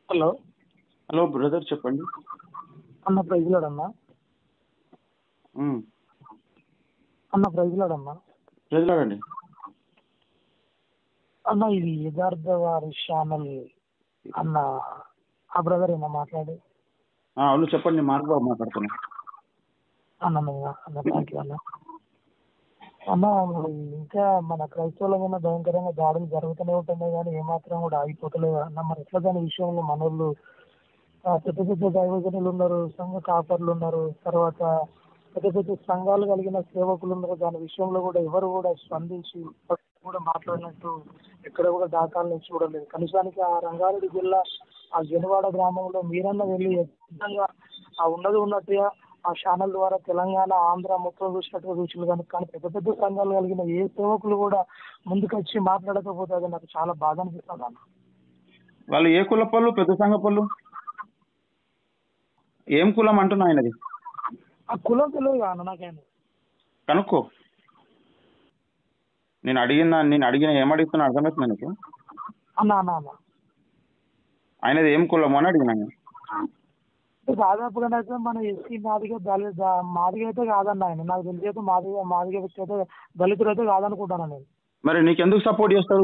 Hello. Hello brother, చెప్పండి. అన్న ప్రైజ్లాడన్నా. ఉమ్, అన్న ప్రైజ్లాడన్నా. ప్రజలాడండి. అన్న ఇది యథార్థ వారి ఛానల్ అన్న. ఆ బ్రదర్ ఏమన్నా మాట్లాడి అవును, చెప్పండి. మార్క్ బాబు మాట్లాడుతున్నా. అన్న అన్న థ్యాంక్ యూ అన్న. అన్న మరి ఇంకా మన క్రైస్తవుల మీద భయంకరంగా దాడులు జరుగుతూనే ఉంటున్నాయి కానీ ఏమాత్రం కూడా ఆగిపోతలేదు అన్న. మరి ఎట్లా దాని విషయంలో మనోళ్ళు పెద్ద పెద్ద దైవజనులు ఉన్నారు, సంఘ కాపర్లు ఉన్నారు, తర్వాత పెద్ద పెద్ద సంఘాలు కలిగిన సేవకులు ఉన్నారు. దాని విషయంలో కూడా ఎవరు కూడా స్పందించి కూడా మాట్లాడినట్టు ఎక్కడ కూడా దాఖలు చూడలేదు. కనీసానికి ఆ రంగారెడ్డి జిల్లా ఆ జనవాడ గ్రామంలో మీరన్నా వెళ్ళి ఖచ్చితంగా ఆ ఉన్నది ఉన్నట్టుగా ఆ ఛానల్ ద్వారా తెలంగాణ ఆంధ్ర మొత్తం చూసినట్టుగా చూసింది. కానీ పెద్ద పెద్ద సంఘాలు కలిగిన ఏ సేవకులు కూడా ముందుకొచ్చి మాట్లాడకపోతే అది నాకు చాలా బాధ అనిపిస్తుంది అన్న. వాళ్ళు ఏ కుల పళ్ళు? పెద్ద సంఘ పళ్ళు ఏం కులం అంటున్నా ఆయనది? ఆ కులం తెలియదు అన్న నాకేం. కనుక్కో. నేను అడిగిన ఏమడుగుతున్నా అర్థమవుతుంది నీకు? అన్న అన్న అన్న ఆయనది ఏం కులం అని అడిగినాను. దాదాపుగా అయితే మన ఎస్సీ మాదిగ అయితే కాదన్న ఆయన. నాకు తెలిసి అయితే మాదిగ వ్యక్తి అయితే దళితుడు అయితే కాదనుకుంటాను నేను. మరి నీకెందుకు సపోర్ట్ చేస్తాడు?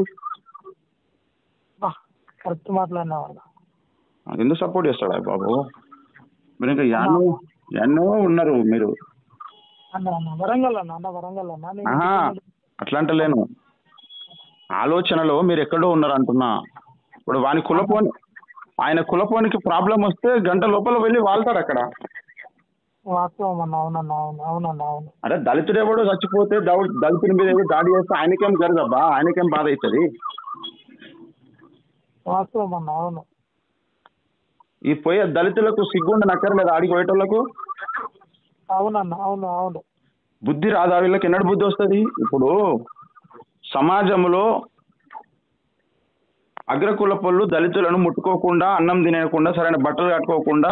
కరెక్ట్ మాట్లాడినా అన్న. ఎందుకు సపోర్ట్ చేస్తాడా బాబు? మీరు ఇంకా ఎన్నో ఉన్నారు మీరు. అన్న అన్న వరంగల్ అన్న వరంగల్ అన్న. ఆహా, అట్లా అంటలేను. ఆలోచనలో మీరు ఎక్కడో ఉన్నారు అంటున్నా. ఇప్పుడు ఆయన కులపోనికి ప్రాబ్లం వస్తే గంట లోపల వెళ్ళి వాళ్తాడు అక్కడ. వాస్తవం అన్న. అవునన్నా అవును అవునన్నా అవును. అరే దళితుడు ఎవడో చచ్చిపోతే దళితుని మీద ఏదో దాడి చేస్తే ఆయనకేం గరదబ్బా, ఆయనకేం బాధ అవుతుంది? వాస్తవం అన్న. అవును. ఈ పోయే దళితులకు సిగ్గుండి నక్కర్లేదు ఆడికి పోయేటోళ్లకు. అవునన్నా అవును అవును. బుద్ధి రాదా వీళ్ళకి? ఎన్నడు బుద్ధి వస్తుంది? ఇప్పుడు సమాజంలో అగ్రకుల పళ్ళు దళితులను ముట్టుకోకుండా, అన్నం తినేయకుండా, సరైన బట్టలు కట్టుకోకుండా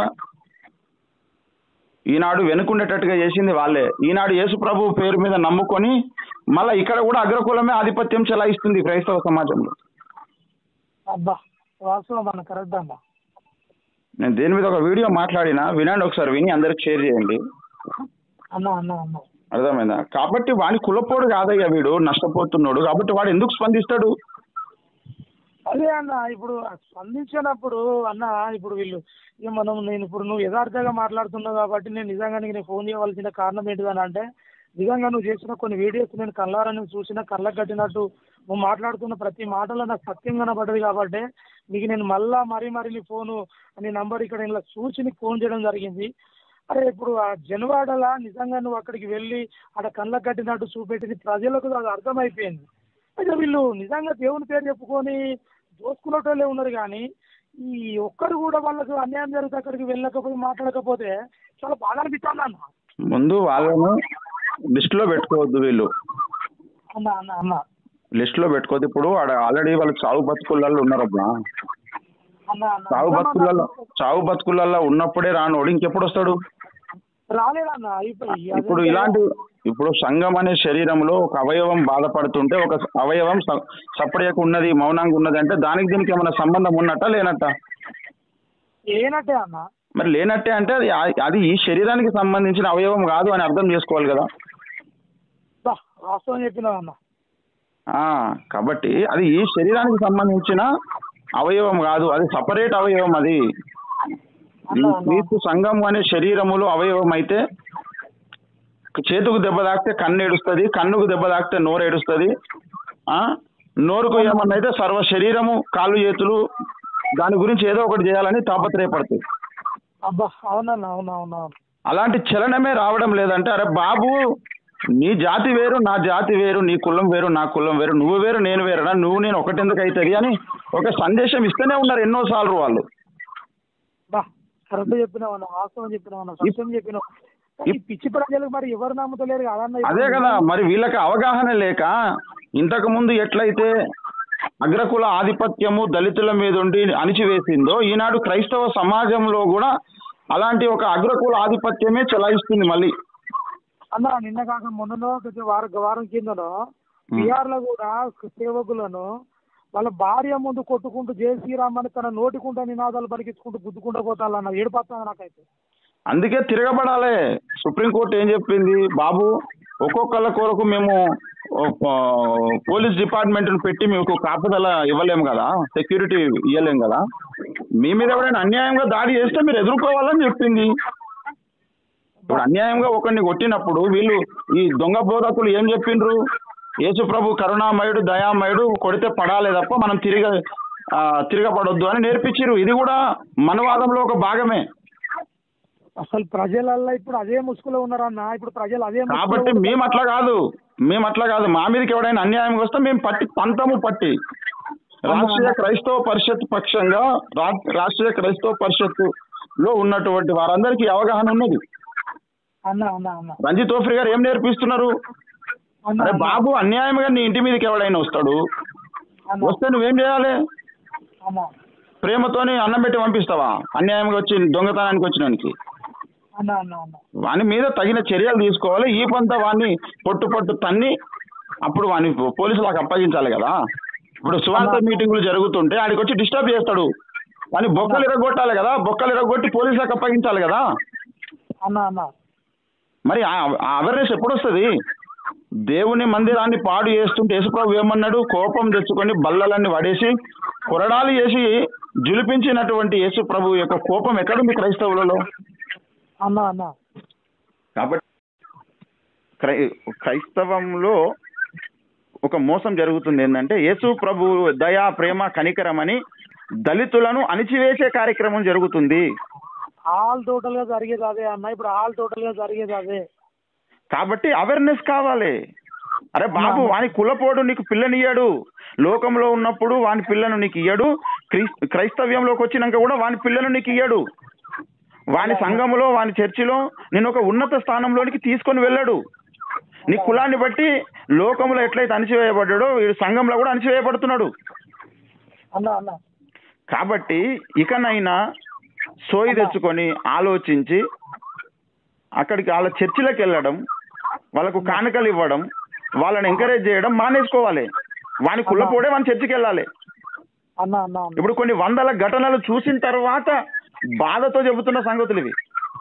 ఈనాడు వెనుకుండేటట్టుగా చేసింది వాళ్ళే. ఈనాడు యేసు ప్రభు పేరు మీద నమ్ముకొని మళ్ళీ ఇక్కడ కూడా అగ్రకులమే ఆధిపత్యం చెలాయిస్తుంది క్రైస్తవ సమాజంలో. అబ్బా వాస్తవం అన్న. కరెక్ట్ అన్న. నేను దేని మీద ఒక వీడియో మాట్లాడినా, వినండి ఒకసారి, విని అందరికి షేర్ చేయండి. అన్న అన్న అన్న అర్థమైందా? కాబట్టి వాడి కులపోడు కాదయ్యా వీడు, నష్టపోతున్నాడు. కాబట్టి వాడు ఎందుకు స్పందిస్తాడు? అదే అన్న. ఇప్పుడు స్పందించినప్పుడు అన్న, ఇప్పుడు వీళ్ళు నేను ఇప్పుడు నువ్వు యథార్థంగా మాట్లాడుతున్నావు కాబట్టి నేను నిజంగా నేను ఫోన్ చేయవలసిన కారణం ఏంటిదని అంటే, నిజంగా నువ్వు చేసిన కొన్ని వీడియోస్ నేను కళ్ళారని చూసిన, కళ్ళకు కట్టినట్టు నువ్వు మాట్లాడుతున్న ప్రతి మాటలో నాకు సత్యం కనబడ్డది కాబట్టి నీకు నేను మరీ నీ ఫోను నీ నంబర్ ఇక్కడ ఇలా చూసి నీకు ఫోన్ చేయడం జరిగింది. అరే ఇప్పుడు ఆ జనవాడలా నిజంగా నువ్వు అక్కడికి వెళ్ళి అక్కడ కళ్ళకు కట్టినట్టు చూపెట్టింది ప్రజలకు అది అర్థమైపోయింది. అయితే వీళ్ళు నిజంగా దేవుని పేరు చెప్పుకొని దోసుకునేటోళ్ళే ఉన్నారు కానీ ఈ ఒక్కరు కూడా వాళ్ళకు అన్యాయం జరిగితే అక్కడికి వెళ్ళకపోయి మాట్లాడకపోతే చాలా బాగా అనిపిస్తుంది అన్న. ముందు వాళ్ళను లిస్ట్ లో పెట్టుకోవద్దు. వీళ్ళు అన్న అన్న అన్న లిస్ట్ లో పెట్టుకోవద్దు. ఇప్పుడు ఆల్రెడీ వాళ్ళు చావు బతుకులలో ఉన్నారబ్బా. అన్న అన్న చావు బతుకులలో ఉన్నప్పుడే రానోడు ఇంకెప్పుడు వస్తాడు? రాలేదన్న. ఇప్పుడు సంఘం అనే శరీరంలో ఒక అవయవం బాధపడుతుంటే ఒక అవయవం సపరేట్ ఉన్నది, మౌనంగా ఉన్నది అంటే దానికి దీనికి ఏమైనా సంబంధం ఉన్నట్టా లేనట్టా? లేనట్టే అన్న. మరి లేనట్టే అంటే అది ఈ శరీరానికి సంబంధించిన అవయవం కాదు అని అర్థం చేసుకోవాలి కదా. వాస్తవం చెప్పినావు అన్న. కాబట్టి అది ఈ శరీరానికి సంబంధించిన అవయవం కాదు, అది సపరేట్ అవయవం. అది క్రీస్తు సంఘం అనే శరీరములో అవయవం అయితే చేతుకు దెబ్బ తాకితే కన్ను ఏడుస్తుంది, కన్నుకు దెబ్బ తాకితే నోరు ఏడుస్తుంది, నోరుకు ఏమన్నా అయితే సర్వ శరీరము, కాళ్ళు చేతులు దాని గురించి ఏదో ఒకటి చేయాలని తాపత్రయపడుతుంది. అలాంటి చలనమే రావడం లేదంటే, అరే బాబు నీ జాతి వేరు నా జాతి వేరు, నీ కులం వేరు నా కులం వేరు, నువ్వు వేరు నేను వేరునా, నువ్వు నేను ఒకటెందుకు అవుతుంది అని ఒక సందేశం ఇస్తూనే ఉన్నారు ఎన్నోసార్లు వాళ్ళు. కరెక్ట్ చెప్పినావు అన్న. వాస్తవం చెప్పినావు, సత్యం చెప్పినావు. పిచ్చి ప్రజలకు మరి ఎవరు నమ్ముతలేరు కదన్న. అదే కదా, మరి వీళ్ళకి అవగాహన లేక ఇంతకు ముందు ఎట్లయితే అగ్రకుల ఆధిపత్యము దళితుల మీద ఉండి అణిచివేసిందో, ఈనాడు క్రైస్తవ సమాజంలో కూడా అలాంటి ఒక అగ్రకుల ఆధిపత్యమే చెలాయిస్తుంది మళ్ళీ. అన్న నిన్న కాక మొన్నలో వారం కిందనో బీహార్ లో కూడా సేవకులను వాళ్ళ భార్య ముందు కొట్టుకుంటూ జై శ్రీరామ్ అని తన నోటికుంటా నినాదాలు పలికించుకుంటూ గుద్దుకుంటూ పోతాలన్న ఏడుపడుతుంది నాకైతే. అందుకే తిరగబడాలి. సుప్రీంకోర్టు ఏం చెప్పింది, బాబు ఒక్కొక్కళ్ళ కొరకు మేము పోలీస్ డిపార్ట్మెంట్ను పెట్టి మీకు కాపుదల ఇవ్వలేము కదా, సెక్యూరిటీ ఇవ్వలేము కదా, మీ మీద ఎవరైనా అన్యాయంగా దాడి చేస్తే మీరు ఎదుర్కోవాలని చెప్పింది. ఇప్పుడు అన్యాయంగా ఒకరిని కొట్టినప్పుడు వీళ్ళు ఈ దొంగ బోధకులు ఏం చెప్పిండ్రు, యేసు ప్రభు కరుణామయుడు దయామయుడు, కొడితే పడాలే తప్ప మనం తిరగబడొద్దు అని నేర్పించారు. ఇది కూడా మనవాదంలో ఒక భాగమే. అసలు ప్రజలల్లో ఇప్పుడు అదే ముసుగులో ఉన్నారన్న. ఇప్పుడు ప్రజలు అదే కాబట్టి మేము అట్లా కాదు, మా మీదకి ఎవడైనా అన్యాయంగా వస్తే మేము పట్టి రాష్ట్రీయ క్రైస్తవ పరిషత్ పక్షంగా రాష్ట్రీయ క్రైస్తవ పరిషత్తులో ఉన్నటువంటి వారందరికీ అవగాహన ఉన్నది. రంజిత్ ఓఫ్రి గారు ఏం నేర్పిస్తున్నారు, అరే బాబు అన్యాయంగా నీ ఇంటి మీదకి ఎవడైనా వస్తాడు, వస్తే నువ్వేం చేయాలి, ప్రేమతోని అన్నం పెట్టి పంపిస్తావా అన్యాయంగా వచ్చి దొంగతనానికి వచ్చినానికి? వాని మీద తగిన చర్యలు తీసుకోవాలి. ఈ పంత వాడిని పొట్టు తన్ని అప్పుడు వాడిని పోలీసులకు అప్పగించాలి కదా. ఇప్పుడు సువార్త మీటింగులు జరుగుతుంటే ఆడికి వచ్చి డిస్టర్బ్ చేస్తాడు, వాడిని బొక్కలు ఇరగొట్టాలి కదా, బొక్కలు ఇరగొట్టి పోలీసులకు అప్పగించాలి కదా. మరి అవేర్నెస్ ఎప్పుడు వస్తుంది? దేవుని మందిరాన్ని పాడు చేస్తుంటే యేసుప్రభు ఏమన్నాడు, కోపం తెచ్చుకొని బల్లలన్నీ వడేసి కొరడాలు చేసి జులిపించినటువంటి యేసుప్రభు యొక్క కోపం ఎక్కడుంది క్రైస్తవులలో? కాబట్టి క్రైస్తవంలో ఒక మోసం జరుగుతుంది. ఏంటంటే యేసు ప్రభు దయా ప్రేమ కనికరం అని దళితులను అణిచివేసే కార్యక్రమం జరుగుతుంది. ఆల్ టోటల్ గా జరిగేది అదే అన్న. ఇప్పుడు ఆల్ టోటల్ గా జరిగేది అదే. కాబట్టి అవేర్నెస్ కావాలి. అరే బాబు వాని కులపోడు నీకు పిల్లనియ్యాడు, లోకంలో ఉన్నప్పుడు వాని పిల్లను నీకు ఇయ్యడు, క్రైస్తవ్యంలోకి వచ్చినాక కూడా వాని పిల్లను నీకు ఇయ్యడు. వాని సంఘములో వాని చర్చిలో నేను ఒక ఉన్నత స్థానంలోనికి తీసుకొని వెళ్ళాడు. నీ కులాన్ని బట్టి లోకంలో ఎట్లయితే అణిచివేయబడ్డాడో వీడు సంఘంలో కూడా అణిచివేయబడుతున్నాడు. కాబట్టి ఇకనైనా సోయి తెచ్చుకొని ఆలోచించి అక్కడికి వాళ్ళ చర్చిలకు వెళ్ళడం, వాళ్ళకు కానుకలు ఇవ్వడం, వాళ్ళని ఎంకరేజ్ చేయడం మానేసుకోవాలి. వాని కుళ్ళపోడే వాని చర్చికి వెళ్ళాలి. ఇప్పుడు కొన్ని వందల ఘటనలు చూసిన తర్వాత బాధతో చెబుతున్న సంగతులు ఇవి.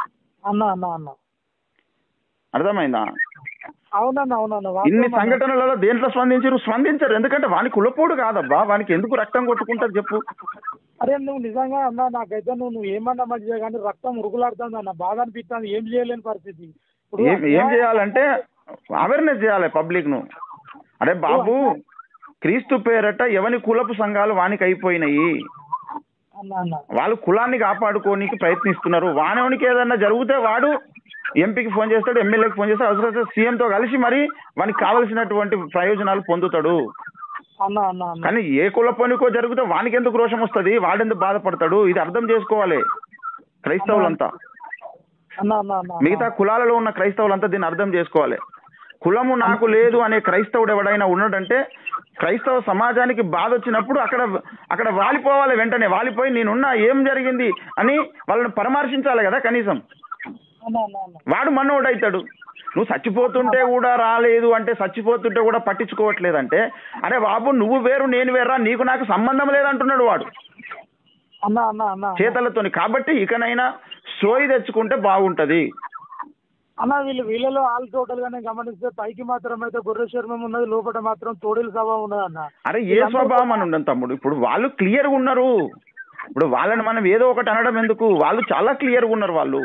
అర్థమైందా? ఇన్ని సంఘటనలలో దేంట్లో స్పందించరు. ఎందుకంటే వాని కులపోడు కాదబ్బా, వానికి ఎందుకు రక్తం కొట్టుకుంటారు చెప్పు? అరే నువ్వు నిజంగా అన్నా, నాకైతే నువ్వు ఏమన్నా మంచిగా కానీ రక్తం ఉరుగులాడుతుంది అన్న, బాధ అనిపిస్తుంది. ఏం చేయలేని పరిస్థితి. ఏం చేయాలంటే అవేర్నెస్ చేయాలి పబ్లిక్ ను. అరే బాబు క్రీస్తు పేరట ఎవని కులపు సంఘాలు వానికి అయిపోయినాయి, వాళ్ళు కులాన్ని కాపాడుకోనికి ప్రయత్నిస్తున్నారు. వానవనికి ఏదన్నా జరిగితే వాడు ఎంపీకి ఫోన్ చేస్తాడు, ఎమ్మెల్యేకి ఫోన్ చేస్తాడు, అవసరం సీఎంతో కలిసి మరి వానికి కావలసినటువంటి ప్రయోజనాలు పొందుతాడు. కానీ ఏ కులపోనికో జరిగితే వానికి ఎందుకు రోషం వస్తుంది, వాడెందుకు బాధపడతాడు? ఇది అర్థం చేసుకోవాలి క్రైస్తవులంతా. మిగతా కులాలలో ఉన్న క్రైస్తవులంతా దీన్ని అర్థం చేసుకోవాలి. కులము నాకు లేదు అనే క్రైస్తవుడు ఎవడైనా ఉన్నాడంటే క్రైస్తవ సమాజానికి బాధ వచ్చినప్పుడు అక్కడ వాలిపోవాలి. వెంటనే వాలిపోయి నేనున్నా ఏం జరిగింది అని వాళ్ళని పరామర్శించాలి కదా కనీసం. వాడు మనోడు అవుతాడు. నువ్వు చచ్చిపోతుంటే కూడా రాలేదు అంటే, చచ్చిపోతుంటే కూడా పట్టించుకోవట్లేదంటే, అరే బాబు నువ్వు వేరు నేను వేరా, నీకు నాకు సంబంధం లేదంటున్నాడు వాడు చేతలతోని. కాబట్టి ఇకనైనా సోయి తెచ్చుకుంటే బాగుంటది అన్న. వీళ్ళలో ఆల్ టోటల్ గానే గమనిస్తే పైకి మాత్రం అయితే గొర్రె శర్మం ఉన్నది, లోపల మాత్రం తోడేలు స్వభావం ఉన్నది అన్న. అరే ఏ స్వభావం అని ఉండదు తమ్ముడు. ఇప్పుడు వాళ్ళు క్లియర్గా ఉన్నారు. ఇప్పుడు వాళ్ళని మనం ఏదో ఒకటి అనడం ఎందుకు, వాళ్ళు చాలా క్లియర్గా ఉన్నారు వాళ్ళు.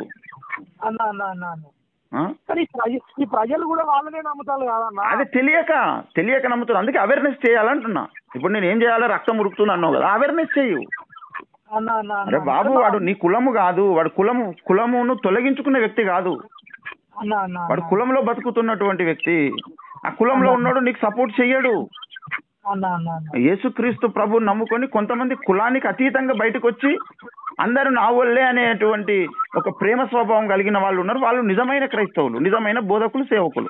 కానీ ఈ ప్రజలు కూడా వాళ్ళనే నమ్ముతారు కాదన్న. అది తెలియక నమ్ముతారు. అందుకే అవేర్నెస్ చేయాలంటున్నా. ఇప్పుడు నేను ఏం చేయాలి, రక్తం ఉరుకుతుంది అన్నావు కదా, అవేర్నెస్ చేయు. అరే బాబు వాడు నీ కులము కాదు, వాడు కులమును తొలగించుకునే వ్యక్తి కాదు, వాడు కులంలో బతుకుతున్నటువంటి వ్యక్తి. ఆ కులంలో ఉన్నాడు నీకు సపోర్ట్ చెయ్యడు. యేసుక్రీస్తు ప్రభు నమ్ముకొని కొంతమంది కులానికి అతీతంగా బయటకు వచ్చి అందరూ నా వాళ్ళే అనేటువంటి ఒక ప్రేమ స్వభావం కలిగిన వాళ్ళు ఉన్నారు. వాళ్ళు నిజమైన క్రైస్తవులు, నిజమైన బోధకులు, సేవకులు.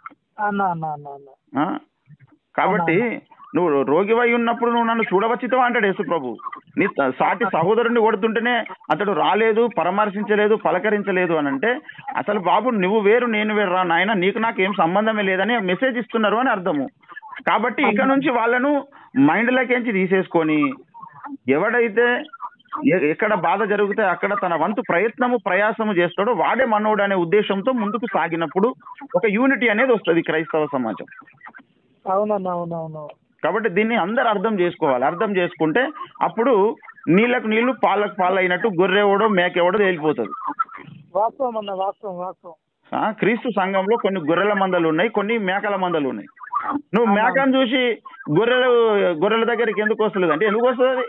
కాబట్టి నువ్వు రోగివై ఉన్నప్పుడు నువ్వు నన్ను చూడవచ్చితావా అంటాడు యేసు ప్రభు. నీ సాటి సహోదరుని కొడుతుంటేనే అతడు రాలేదు, పరామర్శించలేదు, పలకరించలేదు అని అంటే అసలు బాబు నువ్వు వేరు నేను వేరు రా నాయన, నీకు నాకు ఏం సంబంధమే లేదని మెసేజ్ ఇస్తున్నారు అని అర్థము. కాబట్టి ఇక నుంచి వాళ్ళను మైండ్లకేంచి తీసేసుకొని ఎవడైతే ఎక్కడ బాధ జరిగితే అక్కడ తన వంతు ప్రయాసము చేస్తాడో వాడే మనోడు అనే ఉద్దేశంతో ముందుకు సాగినప్పుడు ఒక యూనిటీ అనేది వస్తుంది క్రైస్తవ సమాజం. అవునన్నా, అవునవును. కాబట్టి దీన్ని అందరు అర్థం చేసుకోవాలి. అర్థం చేసుకుంటే అప్పుడు నీళ్ళకు నీళ్లు పాలకు పాలు అయినట్టు గొర్రెవడో మేకెవడో తేలిపోతుంది. వాస్తవం అన్న, వాస్తవం వాస్తవం. క్రీస్తు సంఘంలో కొన్ని గొర్రెల మందలు ఉన్నాయి, కొన్ని మేకల మందలు ఉన్నాయి. నువ్వు మేకను చూసి గొర్రెల దగ్గరికి ఎందుకు వస్తలేదు అంటే ఎందుకు వస్తుంది?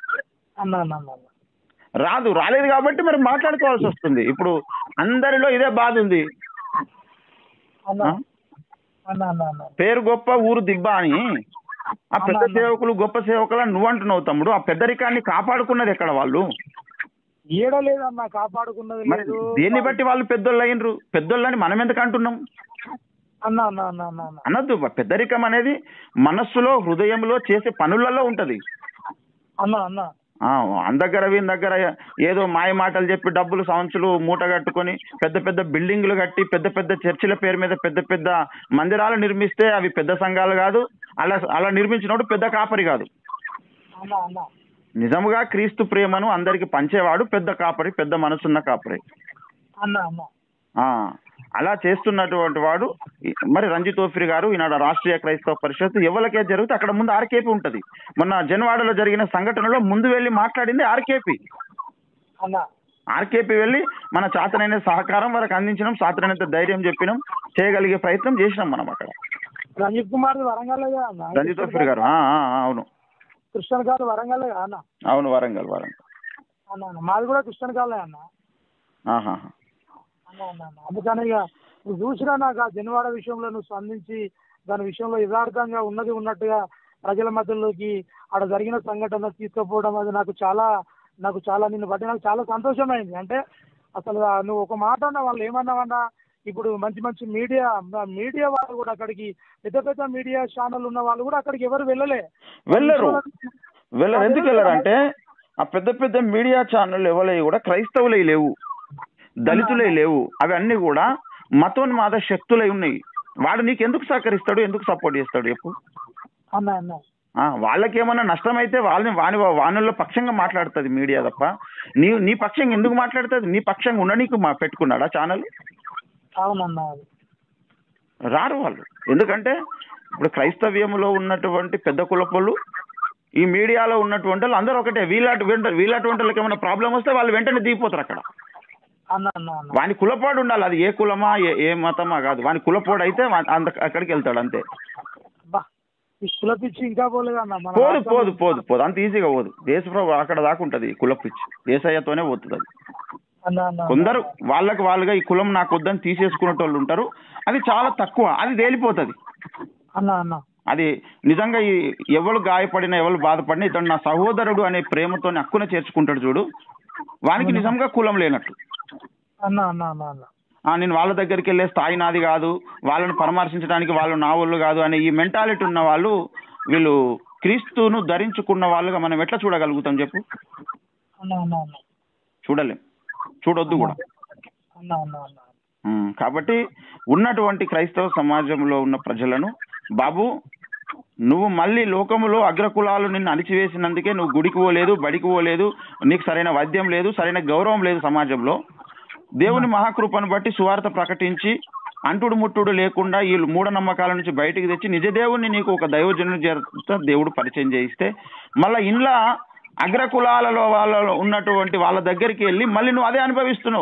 రాలేదు కాబట్టి మరి మాట్లాడుకోవాల్సి వస్తుంది. ఇప్పుడు అందరిలో ఇదే బాధ ఉంది. పేరు గొప్ప ఊరు దిబ్బ అని ఆ పెద్ద సేవకులు గొప్ప సేవకులు నువ్వు అంటున్నావు తమ్ముడు. ఆ పెద్దరికాన్ని కాపాడుకున్నది ఎక్కడ వాళ్ళు? ఏడలేదన్నా, కాపాడుకున్నది లేదు. దేన్ని బట్టి వాళ్ళు పెద్దోళ్ళు అయినరు? పెద్దోళ్ళని మనం ఎందుకు అంటున్నాం? అనొద్దు. పెద్దరికం అనేది మనస్సులో హృదయంలో చేసే పనులలో ఉంటది. అందగ్గర వీని దగ్గర ఏదో మాయ మాటలు చెప్పి డబ్బులు సంవత్సరాలు మూట కట్టుకొని పెద్ద పెద్ద బిల్డింగ్లు కట్టి పెద్ద పెద్ద చర్చిల పేరు మీద పెద్ద పెద్ద మందిరాలు నిర్మిస్తే అవి పెద్ద సంఘాలు కాదు. అలా నిర్మించినోడు పెద్ద కాపరి కాదు. నిజముగా క్రీస్తు ప్రేమను అందరికి పంచేవాడు పెద్ద కాపరి, పెద్ద మనసున్న కాపరి. అలా చేస్తున్నటువంటి వాడు మరి రంజిత్ ఓఫిర్ గారు ఈనాడు రాష్ట్రీయ క్రైస్తవ పరిషత్ ఎవరికే జరిగితే అక్కడ ముందు ఆర్కేపీ ఉంటది. మొన్న జన్వాడలో జరిగిన సంఘటనలో ముందు వెళ్ళి మాట్లాడింది ఆర్కేపీ. ఆర్కేపీ వెళ్ళి మన చాతనైన సహకారం వాళ్ళకి అందించినాం, చాతనైనంత ధైర్యం చెప్పినాం, చేయగలిగే ప్రయత్నం చేసినాం మనం అక్కడ. రంజిత్ ఓఫిర్ గారు అవును, కృష్ణ గారు వరంగల్. అవును, వరంగల్. మాది కూడా కృష్ణ కాలే అన్న. అందుకని ఇక నువ్వు చూసినా నాకు ఆ జన్వాడ విషయంలో నువ్వు స్పందించి దాని విషయంలో యథార్థంగా ఉన్నట్టుగా ప్రజల మధ్యలోకి అక్కడ జరిగిన సంఘటన తీసుకుపోవడం అది నాకు చాలా నిన్ను బట్టి నాకు చాలా సంతోషమైంది. అంటే అసలు నువ్వు ఒక మాట అన్నా, వాళ్ళు ఏమన్నావన్నా, ఇప్పుడు మంచి మంచి మీడియా వాళ్ళు కూడా అక్కడికి పెద్ద పెద్ద మీడియా ఛానల్ ఉన్న వాళ్ళు కూడా అక్కడికి ఎవరు వెళ్ళరు. ఎందుకు వెళ్ళరు అంటే ఆ పెద్ద పెద్ద మీడియా ఛానల్ ఎవరు కూడా క్రైస్తవులై లేవు, దళితులే లేవు. అవి అన్ని కూడా మతోన్మాద శక్తులై ఉన్నాయి. వాడు నీకు ఎందుకు సహకరిస్తాడు, ఎందుకు సపోర్ట్ చేస్తాడు చెప్పు? వాళ్ళకేమన్నా నష్టమైతే వానుల్లో పక్షంగా మాట్లాడుతుంది మీడియా తప్ప నీ పక్షంగా ఎందుకు మాట్లాడుతుంది? నీ పక్షంగా ఉండనీకు పెట్టుకున్నాడా ఛానల్? రారు వాళ్ళు. ఎందుకంటే ఇప్పుడు క్రైస్తవ్యంలో ఉన్నటువంటి పెద్ద కులపోళ్ళు ఈ మీడియాలో ఉన్నటువంటి వాళ్ళు అందరూ ఒకటే. వీళ్ళటువంటి వాళ్ళకి ఏమైనా ప్రాబ్లం వస్తే వాళ్ళు వెంటనే దిగిపోతారు అక్కడ. వాని కులపోడు ఉండాలి. అది ఏ కులమా ఏ మతమా కాదు, వాని కులపోడు అయితే అక్కడికి వెళ్తాడు అంతే. పోదు అంత ఈజీగా పోదు. దేశప్రభు అక్కడ దాకా ఉంటది కులపిచ్చి, ఏసయ్యతోనే పోతుంది అది. కొందరు వాళ్ళుగా ఈ కులం నాకు వద్దని తీసేసుకునే వాళ్ళు ఉంటారు. అది చాలా తక్కువ, అది తేలిపోతుంది. అది నిజంగా ఎవరు గాయపడినా ఎవరు బాధపడినా ఇతను నా సహోదరుడు అనే ప్రేమతో హక్కున చేర్చుకుంటాడు చూడు, వానికి నిజంగా కులం లేనట్టు. నేను వాళ్ళ దగ్గరికి వెళ్ళే స్థాయి నాది కాదు, వాళ్ళని పరామర్శించడానికి వాళ్ళు నా వాళ్ళు కాదు అనే ఈ మెంటాలిటీ ఉన్న వాళ్ళు వీళ్ళు క్రీస్తును ధరించుకున్న వాళ్ళుగా మనం ఎట్లా చూడగలుగుతాం చెప్పు? చూడలేం, చూడొద్దు కూడా. కాబట్టి ఉన్నటువంటి క్రైస్తవ సమాజంలో ఉన్న ప్రజలను, బాబు నువ్వు మళ్ళీ లోకములో అగ్రకులాలు నిన్ను అణిచివేసినందుకే నువ్వు గుడికి పోలేదు, బడికి పోలేదు, నీకు సరైన వైద్యం లేదు, సరైన గౌరవం లేదు సమాజంలో. దేవుని మహాకృపను బట్టి సువార్త ప్రకటించి అంటుడు ముట్టుడు లేకుండా ఈ మూఢనమ్మకాల నుంచి బయటికి తెచ్చి నిజ దేవుణ్ణి నీకు ఒక దైవజనుని చేత దేవుడు పరిచయం చేయిస్తే మళ్ళీ ఇంట్లో అగ్రకులాలలో వాళ్ళలో ఉన్నటువంటి వాళ్ళ దగ్గరికి వెళ్ళి మళ్ళీ నువ్వు అదే అనుభవిస్తున్నావు.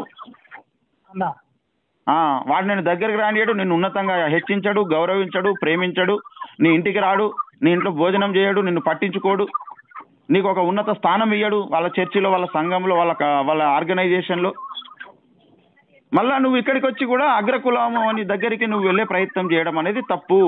వాడు నేను దగ్గరికి రానియడు, నిన్ను ఉన్నతంగా హెచ్చించడు, గౌరవించడు, ప్రేమించడు, నీ ఇంటికి రాడు, నీ ఇంట్లో భోజనం చేయడు, నిన్ను పట్టించుకోడు, నీకు ఒక ఉన్నత స్థానం ఇయ్యడు వాళ్ళ చర్చిలో, వాళ్ళ సంఘంలో, వాళ్ళ ఆర్గనైజేషన్లో. మళ్ళా నువ్వు ఇక్కడికి వచ్చి కూడా అగ్రకులము అని దగ్గరికి నువ్వు వెళ్ళే ప్రయత్నం చేయడం అనేది తప్పు.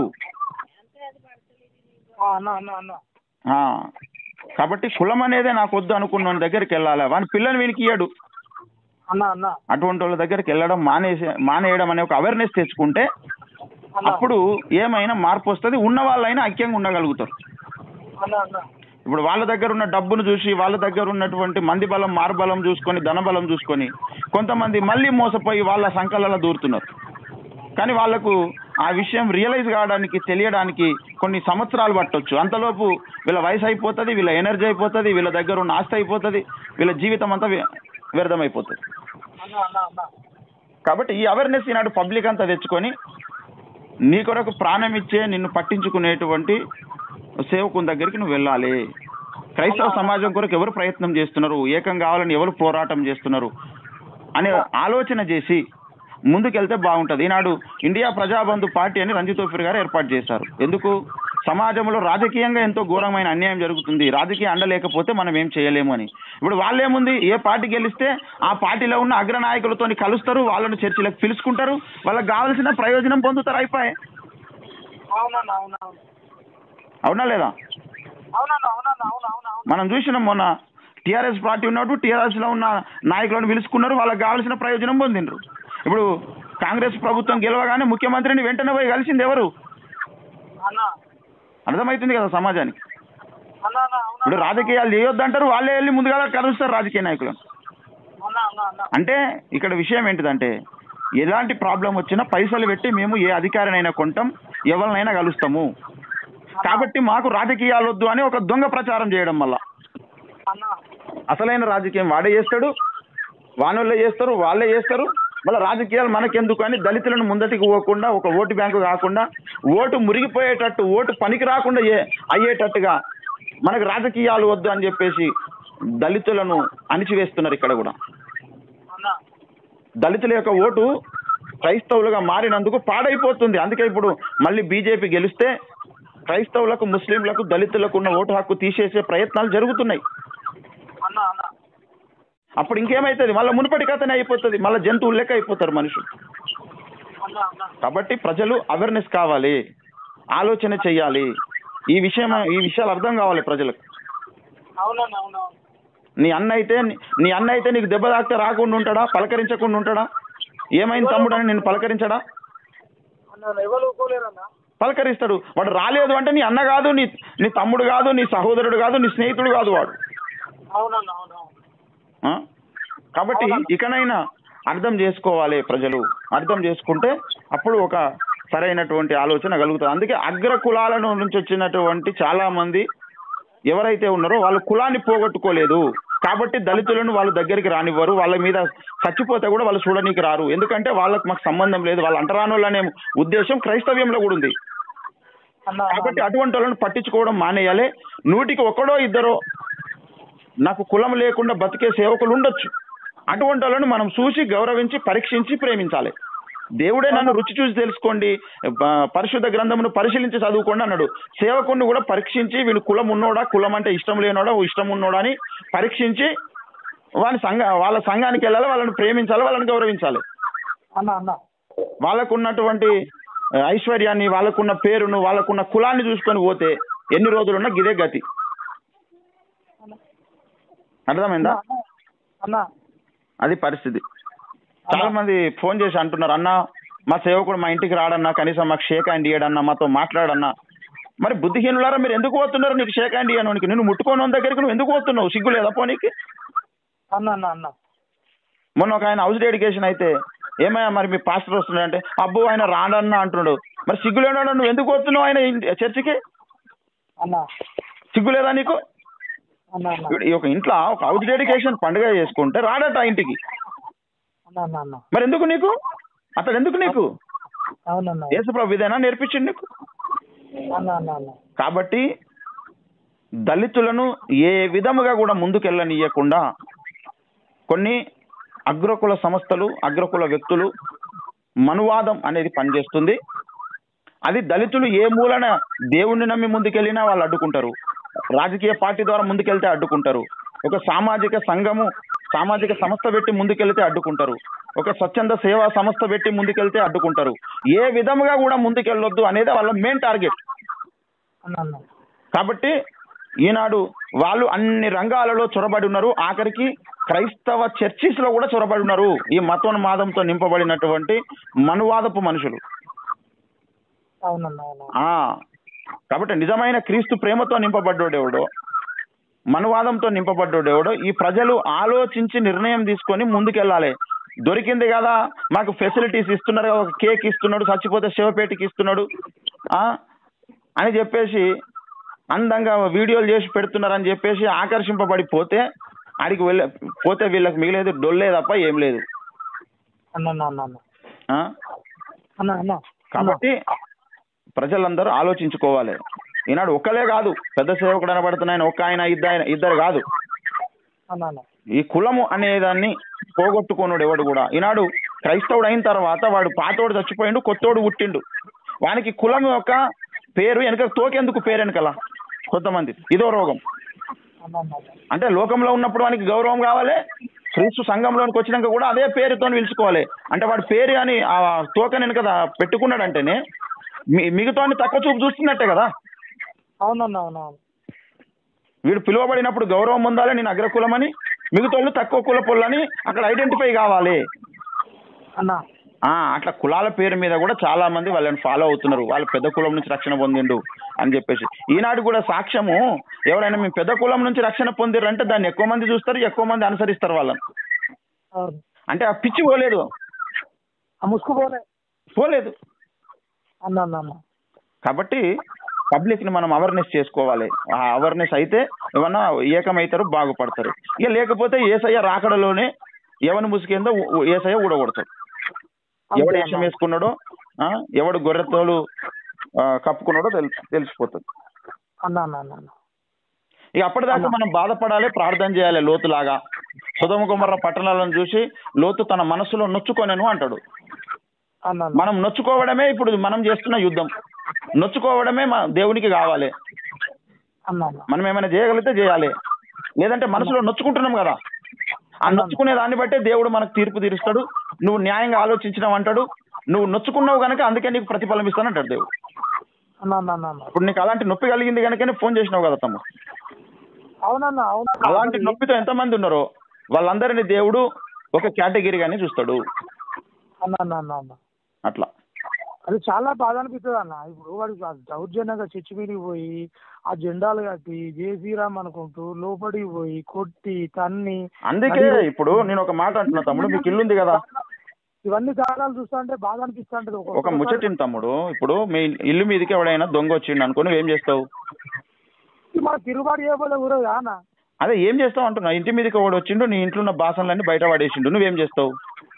కాబట్టి కులం అనేదే నాకు వద్దు అనుకున్న దగ్గరికి వెళ్ళాలి, వాని పిల్లని వీనికి ఇయ్యడు. అటువంటి వాళ్ళ దగ్గరికి వెళ్ళడం మానేయడం అనే ఒక అవేర్నెస్ తెచ్చుకుంటే అప్పుడు ఏమైనా మార్పు వస్తుంది, ఉన్న వాళ్ళైనా ఐక్యంగా ఉండగలుగుతారు. ఇప్పుడు వాళ్ళ దగ్గర ఉన్న డబ్బును చూసి, వాళ్ళ దగ్గర ఉన్నటువంటి మంది బలం, మార్బలం చూసుకొని, ధనబలం చూసుకొని కొంతమంది మళ్ళీ మోసపోయి వాళ్ళ సంకలలో దూరుతున్నారు. కానీ వాళ్లకు ఆ విషయం రియలైజ్ కావడానికి తెలియడానికి కొన్ని సంవత్సరాలు పట్టొచ్చు. అంతలోపు వీళ్ళ వయసు అయిపోతుంది, వీళ్ళ ఎనర్జీ అయిపోతుంది, వీళ్ళ దగ్గర ఉన్న ఆస్తి అయిపోతుంది, వీళ్ళ జీవితం అంతా వ్యర్థమైపోతుంది. కాబట్టి ఈ అవేర్నెస్ ఈనాడు పబ్లిక్ అంతా తెచ్చుకొని నీ కొరకు ప్రాణం ఇచ్చే నిన్ను పట్టించుకునేటువంటి సేవకుని దగ్గరికి నువ్వు వెళ్ళాలి. క్రైస్తవ సమాజం కొరకు ఎవరు ప్రయత్నం చేస్తున్నారు, ఏకం కావాలని ఎవరు పోరాటం చేస్తున్నారు అనే ఆలోచన చేసి ముందుకెళ్తే బాగుంటుంది. ఈనాడు ఇండియా ప్రజాబంధు పార్టీ అని రంజిత్ తోఫీర్ గారు ఏర్పాటు చేశారు. ఎందుకు? సమాజంలో రాజకీయంగా ఎంతో ఘోరమైన అన్యాయం జరుగుతుంది, రాజకీయ అండ లేకపోతే మనం ఏం చేయలేము అని. ఇప్పుడు వాళ్ళేముంది, ఏ పార్టీ గెలిస్తే ఆ పార్టీలో ఉన్న అగ్రనాయకులతో కలుస్తారు, వాళ్ళని చర్చలకు పిలుచుకుంటారు, వాళ్ళకి కావాల్సిన ప్రయోజనం పొందుతారు, అయిపోయి. అవునా లేదా? మనం చూసినాం మొన్న టీఆర్ఎస్ పార్టీ ఉన్నప్పుడు టీఆర్ఎస్ లో ఉన్న నాయకులను పిలుచుకున్నారు, వాళ్ళకి కావాల్సిన ప్రయోజనం పొందిండ్రు. ఇప్పుడు కాంగ్రెస్ ప్రభుత్వం గెలవగానే ముఖ్యమంత్రిని వెంటనే పోయి కలిసింది ఎవరు? అర్థమవుతుంది కదా సమాజానికి. ఇప్పుడు రాజకీయాలు చేయొద్దంటారు, వాళ్ళే వెళ్ళి ముందుగా కలుస్తారు రాజకీయ నాయకులను. అంటే ఇక్కడ విషయం ఏంటిదంటే, ఎలాంటి ప్రాబ్లం వచ్చినా పైసలు పెట్టి మేము ఏ అధికారినైనా కొంటాం, ఎవరినైనా కలుస్తాము. కాబట్టి మాకు రాజకీయాలు వద్దు అని ఒక దొంగ ప్రచారం చేయడం వల్ల అసలైన రాజకీయం వాడే చేస్తాడు, వానోళ్ళే చేస్తారు, వాళ్ళే చేస్తారు. మళ్ళీ రాజకీయాలు మనకెందుకు అని దళితులను ముందటికి పోకుండా, ఒక ఓటు బ్యాంకు కాకుండా, ఓటు మురిగిపోయేటట్టు, ఓటు పనికి రాకుండా అయ్యేటట్టుగా మనకు రాజకీయాలు వద్దు అని చెప్పేసి దళితులను అణిచివేస్తున్నారు. ఇక్కడ కూడా దళితుల యొక్క ఓటు క్రైస్తవులుగా మారినందుకు పాడైపోతుంది. అందుకే ఇప్పుడు మళ్ళీ బీజేపీ గెలిస్తే క్రైస్తవులకు, ముస్లింలకు, దళితులకు ఉన్న ఓటు హక్కు తీసేసే ప్రయత్నాలు జరుగుతున్నాయి. అప్పుడు ఇంకేమైతుంది, మళ్ళీ మునుపటి కథనే అయిపోతుంది, మళ్ళీ జంతువులు లెక్క అయిపోతారు మనుషులు. కాబట్టి ప్రజలు అవేర్నెస్ కావాలి, ఆలోచన చెయ్యాలి, ఈ విషయాలు అర్థం కావాలి ప్రజలకు. నీ అన్న అయితే నీకు దెబ్బ తాకితే రాకుండా ఉంటాడా, పలకరించకుండా ఉంటాడా? ఏమైంది తమ్ముడు అని నేను పలకరించడా? పలకరిస్తాడు. వాడు రాలేదు అంటే నీ అన్న కాదు, నీ తమ్ముడు కాదు, నీ సహోదరుడు కాదు, నీ స్నేహితుడు కాదు వాడు. కాబట్టి ఇకనైనా అర్థం చేసుకోవాలి ప్రజలు. అర్థం చేసుకుంటే అప్పుడు ఒక సరైనటువంటి ఆలోచన కలుగుతుంది. అందుకే అగ్ర కులాల నుంచి వచ్చినటువంటి చాలా మంది ఎవరైతే ఉన్నారో వాళ్ళు కులాన్ని పోగొట్టుకోలేదు కాబట్టి దళితులను వాళ్ళ దగ్గరికి రానివ్వరు, వాళ్ళ మీద చచ్చిపోతే కూడా వాళ్ళు చూడనీకి రారు. ఎందుకంటే వాళ్ళకి మాకు సంబంధం లేదు, వాళ్ళు అంటరానోళ్ళు అనే ఉద్దేశం క్రైస్తవ్యంలో కూడా ఉంది. కాబట్టి అటువంటి వాళ్ళని పట్టించుకోవడం మానేయాలి. 100కి 1 2 నాకు కులం లేకుండా బతికే సేవకులు ఉండొచ్చు. అటువంటి వాళ్ళని మనం చూసి, గౌరవించి, పరీక్షించి ప్రేమించాలి. దేవుడే నన్ను రుచి చూసి తెలుసుకోండి, పరిశుద్ధ గ్రంథమును పరిశీలించి చదువుకోండి అన్నాడు. సేవకుడిని కూడా పరీక్షించి, వీడు కులం ఉన్నోడా, కులం అంటే ఇష్టం లేనోడా, ఇష్టం ఉన్నోడా అని పరీక్షించి వాళ్ళ సంఘానికి వెళ్ళాలి, వాళ్ళని ప్రేమించాలి, వాళ్ళని గౌరవించాలి. వాళ్ళకున్నటువంటి ఐశ్వర్యాన్ని, వాళ్ళకున్న పేరును, వాళ్ళకున్న కులాన్ని చూసుకొని పోతే ఎన్ని రోజులున్నా గిదే గతి. అర్థమైందా? అది పరిస్థితి. చాలా మంది ఫోన్ చేసి అంటున్నారు, అన్న మా సేవకుడు మా ఇంటికి రాడన్నా, కనీసం మాకు షేక్ హ్యాండ్ ఇయ్యడన్నా, మాతో మాట్లాడన్నా. మరి బుద్ధిహీనులారా మీరు ఎందుకు పోతున్నారు? నీకు షేక్ హ్యాండ్ ఇయ్యడానికి నిన్ను ముట్టుకోని దగ్గరికి నువ్వు ఎందుకు పోతున్నావు? సిగ్గు లేదా పోనీకి? మొన్న ఒక ఆయన హౌస్ డెడికేషన్ అయితే ఏమయ్యా మరి మీ పాస్టర్ వస్తున్నాడు అంటే, అబ్బో ఆయన రాడన్నా అంటున్నాడు. మరి సిగ్గు లేడా? నువ్వు ఎందుకు పోతున్నావు ఆయన చర్చికి? సిగ్గు లేదా నీకు? ఒక ఇంట్లో ఒక హౌస్ డెడికేషన్ పండుగ చేసుకుంటే రాడట ఇంటికి, మరి ఎందుకు నీకు? అతడు ఎందుకు నీకు? యేసుప్రభు ఇదేనా నేర్పించింది నీకు? కాబట్టి దళితులను ఏ విధముగా కూడా ముందుకెళ్ళనియకుండా కొన్ని అగ్రకుల సంస్థలు, అగ్రకుల వ్యక్తులు మనువాదం అనేది పనిచేస్తుంది. అది దళితులు ఏ మూలన దేవుణ్ణి నమ్మి ముందుకెళ్ళినా వాళ్ళు అడ్డుకుంటారు, రాజకీయ పార్టీ ద్వారా ముందుకెళ్తే అడ్డుకుంటారు, ఒక సామాజిక సంఘము, సామాజిక సంస్థ పెట్టి ముందుకెళ్తే అడ్డుకుంటారు, ఒక స్వచ్ఛంద సేవా సంస్థ పెట్టి ముందుకెళ్తే అడ్డుకుంటారు. ఏ విధముగా కూడా ముందుకెళ్ళొద్దు అనేది వాళ్ళ మెయిన్ టార్గెట్. కాబట్టి ఈనాడు వాళ్ళు అన్ని రంగాలలో చొరబడి ఉన్నారు. ఆఖరికి క్రైస్తవ చర్చిస్ లో కూడా చొరబడి ఉన్నారు. ఈ మతోన్మాదంతో నింపబడినటువంటి మనువాదపు మనుషులు. కాబట్టి నిజమైన క్రీస్తు ప్రేమతో నింపబడ్డోడెవడో, మనువాదంతో నింపబడ్డోడెవడో, ఈ ప్రజలు ఆలోచించి నిర్ణయం తీసుకొని ముందుకెళ్ళాలి. దొరికింది కదా మాకు ఫెసిలిటీస్ ఇస్తున్నారు కదా, ఒక కేక్ ఇస్తున్నాడు, చచ్చిపోతే శివపేటకి ఇస్తున్నాడు అని చెప్పేసి అందంగా వీడియోలు చేసి పెడుతున్నారని చెప్పేసి ఆకర్షింపబడిపోతే ఆడికి పోతే వీళ్ళకి మిగిలేదు డొల్లే తప్ప ఏం లేదు. కాబట్టి ప్రజలందరూ ఆలోచించుకోవాలి. ఈనాడు ఒక్కలే కాదు, పెద్ద సేవకుడు అనబడుతున్నాయని ఒక్క ఆయన ఇద్దరు కాదు. ఈ కులము అనేదాన్ని పోగొట్టుకున్నాడు ఎవడు కూడా. ఈనాడు క్రైస్తవుడు అయిన తర్వాత వాడు పాతోడు చచ్చిపోయిండు, కొత్తోడు పుట్టిండు, వానికి కులం యొక్క పేరు వెనక తోకెందుకు పేరు వెనకల కొంతమంది ఇదో రోగం. అంటే లోకంలో ఉన్నప్పుడు వానికి గౌరవం కావాలి, క్రీస్తు సంఘంలోనికి వచ్చినాక కూడా అదే పేరుతో పిలుచుకోవాలి. అంటే వాడి పేరు అని ఆ తోకని వెనక పెట్టుకున్నాడంటేనే మిగతా తక్కువ చూపు చూస్తున్నట్టే కదా. అవునన్నా. వీడు పిలువబడినప్పుడు గౌరవం పొందాలి, నేను అగ్రకులమని, మిగతా తక్కువ కుల పొలని అక్కడ ఐడెంటిఫై కావాలి అన్నా. అట్లా కులాల పేరు మీద కూడా చాలా మంది వాళ్ళని ఫాలో అవుతున్నారు. వాళ్ళు పెద్ద కులం నుంచి రక్షణ పొందిండు అని చెప్పేసి. ఈనాడు కూడా సాక్ష్యము, ఎవరైనా మేము పెద్ద కులం నుంచి రక్షణ పొందిర్రు అంటే దాన్ని ఎక్కువ మంది చూస్తారు, ఎక్కువ మంది అనుసరిస్తారు వాళ్ళని. అంటే ఆ పిచ్చి పోలేదు, పోలేదు అన్న. కాబట్టి పబ్లిక్ ని మనం అవేర్నెస్ చేసుకోవాలి. ఆ అవేర్నెస్ అయితే ఏమన్నా ఏకమైతారు, బాగుపడతారు. ఇక లేకపోతే ఏసయ్య రాకడలోనే ఎవని ముసుకేందో ఏసయ్య ఊడగొడతాడు. ఎవడు వేషం వేసుకున్నాడో, ఎవడు గొర్రెతోలు కప్పుకున్నాడో తెలిసిపోతుంది. ఇక అప్పటిదాకా మనం బాధపడాలి, ప్రార్థన చేయాలి. లోతులాగా సొదొమ గొమొర్రా పట్టణాలను చూసి లోతు తన మనసులో నొచ్చుకొనెను అంటాడు. మనం నొచ్చుకోవడమే ఇప్పుడు మనం చేస్తున్న యుద్ధం. నొచ్చుకోవడమే దేవునికి కావాలి. మనం ఏమైనా చేయగలిగితే చేయాలి, లేదంటే మనసులో నొచ్చుకుంటున్నాం కదా, ఆ నొచ్చుకునే దాన్ని బట్టే దేవుడు మనకు తీర్పు తీరుస్తాడు. నువ్వు న్యాయంగా ఆలోచించినావు అంటాడు, నువ్వు నొచ్చుకున్నావు కనుక అందుకే నీకు ప్రతిఫలం ఇస్తాను అంటాడు దేవుడు. ఇప్పుడు నీకు అలాంటి నొప్పి కలిగింది కనుక ఫోన్ చేసినావు కదా తమ్ముడు. అలాంటి నొప్పితో ఎంతమంది ఉన్నారో వాళ్ళందరినీ దేవుడు ఒక కేటగిరీగానే చూస్తాడు. అట్లా అది చాలా బాధ అనిపిస్తుంది అన్న. ఇప్పుడు వాడు దౌర్జన్యంగా చర్చి మీదకి పోయి ఆ జెండాలు కట్టి జై శ్రీరామ్ అనుకుంటూ లోపలికి పోయి కొట్టి తన్ని. అందుకే ఇప్పుడు నేను ఒక మాట అంటున్నా తమ్ముడు, మీకు ఇల్లు ఉంది కదా, ఇవన్నీ దాఖలు చూస్తా అంటే బాధ అనిపిస్తుంటది. ఒక ముచ్చటిని తమ్ముడు, ఇప్పుడు మీ ఇల్లు మీదకి ఎవడైనా దొంగ వచ్చిండు అనుకో, నువ్వేం చేస్తావు? మన తిరుగుబాటు చేయబోలే ఊరే అన్న. అదే ఏం చేస్తావు అంటున్నా. ఇంటి మీదకి ఒకడు వచ్చిండు, నీ ఇంట్లో ఉన్న బాసనలన్నీ బయట పడేసిండు, నువ్వేం చేస్తావు?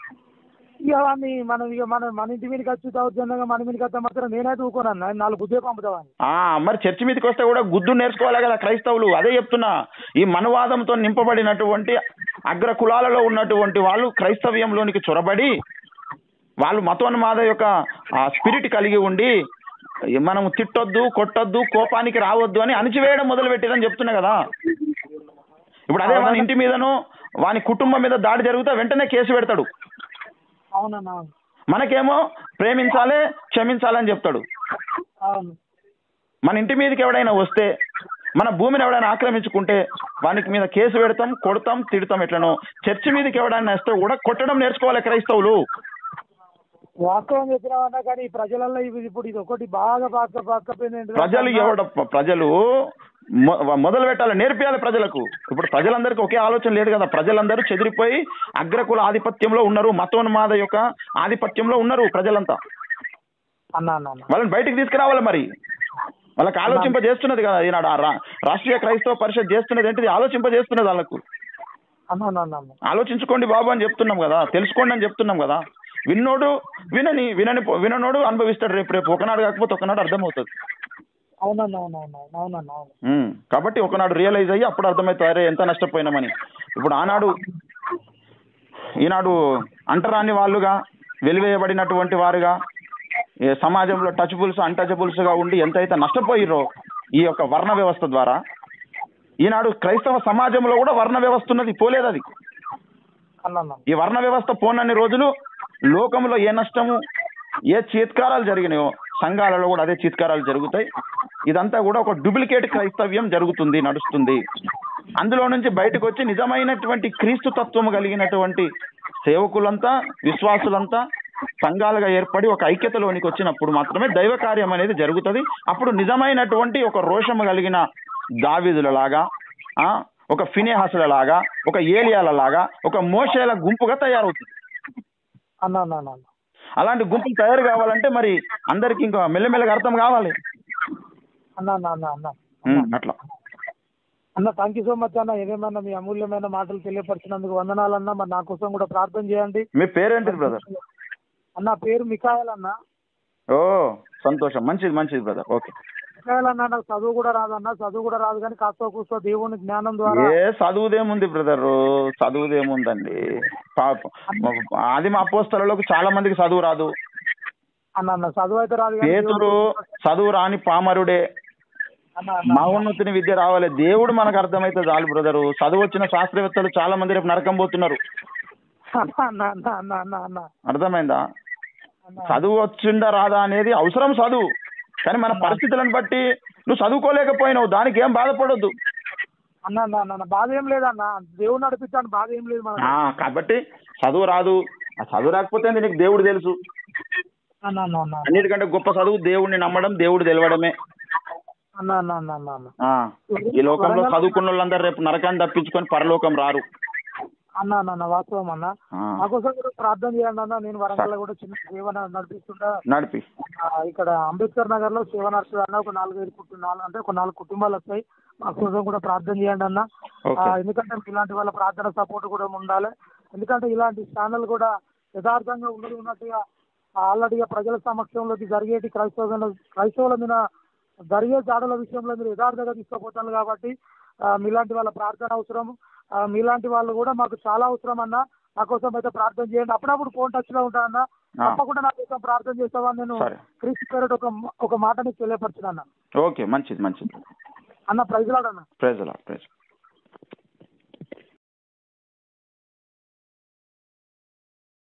మన ఇంటి మీదకి వచ్చి దౌర్జన్యంగా మన మీదకి వస్తే మాత్రం నేనైతే ఊకోనన్నా, 4 గుద్దే పంపుతావని. మరి చర్చి మీదకి వస్తే కూడా గుద్దు నేర్చుకోవాలి కదా క్రైస్తవులు. అదే చెప్తున్నా, ఈ మనువాదంతో నింపబడినటువంటి అగ్ర కులాలలో ఉన్నటువంటి వాళ్ళు క్రైస్తవ్యంలోనికి చొరబడి వాళ్ళు మతోన్మాద యొక్క స్పిరిట్ కలిగి ఉండి మనం తిట్టొద్దు, కొట్టొద్దు, కోపానికి రావద్దు అని అణిచివేయడం మొదలు పెట్టిరని చెప్తున్నా కదా. ఇప్పుడు అదే వాని ఇంటి మీదను వాని కుటుంబం మీద దాడి జరిగితే వెంటనే కేసు పెడతాడు. మనకేమో ప్రేమించాలి, క్షమించాలని చెప్తాడు. మన ఇంటి మీదకి ఎవడైనా వస్తే, మన భూమిని ఎవడైనా ఆక్రమించుకుంటే వానికి మీద కేసు పెడతాం, కొడతాం, తిడతాం. ఎట్లనో చర్చి మీదకి ఎవడైనా వస్తే కూడా కొట్టడం నేర్చుకోవాలి క్రైస్తవులు. వాస్తవం చెప్పినా కానీ ప్రజలలో ఇప్పుడు ఇది ఒకటి బాగా ప్రజలు మొదలు పెట్టాలి, నేర్పియాలి ప్రజలకు. ఇప్పుడు ప్రజలందరికీ ఒకే ఆలోచన లేదు కదా. ప్రజలందరూ చెదిరిపోయి అగ్రకుల ఆధిపత్యంలో ఉన్నారు, మతోన్మాద యొక్క ఆధిపత్యంలో ఉన్నారు ప్రజలంతా. వాళ్ళని బయటికి తీసుకురావాలి. మరి వాళ్ళకి ఆలోచింపజేస్తున్నది కదా ఈనాడు రాష్ట్రీయ క్రైస్తవ పరిషత్ చేస్తున్నది ఏంటిది? ఆలోచింపజేస్తున్నది వాళ్ళకు. ఆలోచించుకోండి బాబు అని చెప్తున్నాం కదా, తెలుసుకోండి అని చెప్తున్నాం కదా. విన్నోడు విననోడు అనుభవిస్తాడు. రేపు ఒకనాడు కాకపోతే ఒకనాడు అర్థమవుతుంది. కాబట్టి ఒకనాడు రియలైజ్ అయ్యి అప్పుడు అర్థమవుతుంది, అరే ఎంత నష్టపోయినామని. ఇప్పుడు ఈనాడు అంటరాని వాళ్ళుగా, వెలివేయబడినటువంటి వారుగా, సమాజంలో టచబుల్స్ అన్టచబుల్స్గా ఉండి ఎంతైతే నష్టపోయిరో ఈ యొక్క వర్ణ వ్యవస్థ ద్వారా, ఈనాడు క్రైస్తవ సమాజంలో కూడా వర్ణ వ్యవస్థ ఉన్నది, పోలేదు అది. ఈ వర్ణ వ్యవస్థ పోనన్ని రోజులు లోకంలో ఏ నష్టము, ఏ చీత్కారాలు జరిగినాయో సంఘాలలో కూడా అదే చీత్కారాలు జరుగుతాయి. ఇదంతా కూడా ఒక డూప్లికేట్ క్రైస్తవ్యం జరుగుతుంది, నడుస్తుంది. అందులో నుంచి బయటకు వచ్చి నిజమైనటువంటి క్రీస్తు తత్వము కలిగినటువంటి సేవకులంతా, విశ్వాసులంతా సంఘాలుగా ఏర్పడి ఒక ఐక్యతలోనికి వచ్చినప్పుడు మాత్రమే దైవ కార్యం అనేది జరుగుతుంది. అప్పుడు నిజమైనటువంటి ఒక రోషము కలిగిన దావీదులలాగా, ఒక ఫినెహాసులలాగా, ఒక ఏలియాలలాగా, ఒక మోషేల గుంపుగా తయారవుతుంది. అన్న అన్న అన్న అన్న అలాంటి గుంపులు తయారు కావాలంటే మరి అందరికి ఇంకా మెల్లమెల్లగా అర్థం కావాలి. అన్న అన్న అన్న అన్న అట్లా అన్న థ్యాంక్ యూ సో మచ్ అన్న. ఏదేమన్నా మీ అమూల్యమైన మాటలు తెలియపరిచినందుకు వందనాలన్నా. మరి నా కోసం కూడా ప్రార్థన చేయండి. మీ పేరేంటిది బ్రదర్? అన్న పేరు మిఖాయల్ అన్న. ఓ సంతోషం, మంచిది మంచిది బ్రదర్. ఓకే. మిఖాయల్ అన్న. నాకు చదువు కూడా రాదన్న, చదువు కూడా రాదు కానీ కాస్త కూర్చో దేవుని జ్ఞానం ద్వారా. ఏ చదువుదేముంది బ్రదర్, చదువుదేముందండి పాపం. అది మా అపోస్తలులకు చాలా మందికి చదువు రాదు. అన్న అన్న చదువు అయితే రాదు కానీ పేతురు చదువు రాని పామరుడే. మహోన్నతిని విద్య రావాలి. దేవుడు మనకు అర్థమైతే చాలు బ్రదరు. చదువు వచ్చిన శాస్త్రవేత్తలు చాలా మంది రేపు నరకం పోతున్నారు. అర్థమైందా? చదువు వచ్చిందా రాదా అనేది అవసరం చదువు, కానీ మన పరిస్థితులను బట్టి నువ్వు చదువుకోలేకపోయినావు, దానికి ఏం బాధపడొద్దు. అన్న బాధ ఏం లేదన్న, దేవుడు నడిపించాను, బాధ ఏం లేదు మనకు. కాబట్టి చదువు రాదు, ఆ చదువు రాకపోతే నీకు దేవుడు తెలుసు. అన్నిటికంటే గొప్ప చదువు దేవుడిని నమ్మడం, దేవుడు తెలవడమే. ఈ లోకంలో చదువుకున్న వాళ్ళందరూ రేపు నరకాన్ని తప్పించుకొని పరలోకం రారు. అన్న వాస్తవం అన్న. నా కోసం కూడా ప్రార్థన చేయండి అన్న. నేను వరంగల్ కూడా చిన్న సేవ నడిపి ఇక్కడ అంబేద్కర్ నగర్ లో సేవ నడుస్తుంది అన్న. ఒక 4 కుటుంబాలు వస్తాయి. మా కోసం కూడా ప్రార్థన చేయండి అన్న. ఎందుకంటే ఇలాంటి వాళ్ళ ప్రార్థన సపోర్ట్ కూడా ఉండాలి. ఎందుకంటే ఇలాంటి ఛానల్ కూడా యథార్థంగా ఉన్నట్టుగా ఆల్రెడీగా ప్రజల సమక్షంలోకి జరిగేటి క్రైస్తవుల మీద జరిగే జాడల విషయంలో మీరు యథార్థంగా తీసుకుపోతారు. కాబట్టి మీలాంటి వాళ్ళ ప్రార్థన అవసరం. మీలాంటి వాళ్ళు కూడా మాకు చాలా అవసరం అన్న. నా కోసం అయితే ప్రార్థన చేయండి. అప్పుడప్పుడు ఫోన్ టచ్ లో ఉంటా అన్న. తప్పకుండా నా కోసం ప్రార్థన చేస్తావని నేను క్రీస్తు పేరిట ఒక మాట నీకు తెలియపరచున్నా అన్న. ఓకే, మంచిది మంచిది అన్న. ప్రైజ్ లార్డ్ అన్న. Praise lord.